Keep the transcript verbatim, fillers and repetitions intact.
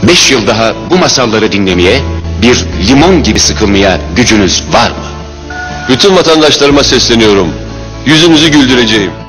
beş yıl daha bu masalları dinlemeye, bir limon gibi sıkılmaya gücünüz var mı? Bütün vatandaşlarıma sesleniyorum. Yüzünüzü güldüreceğim.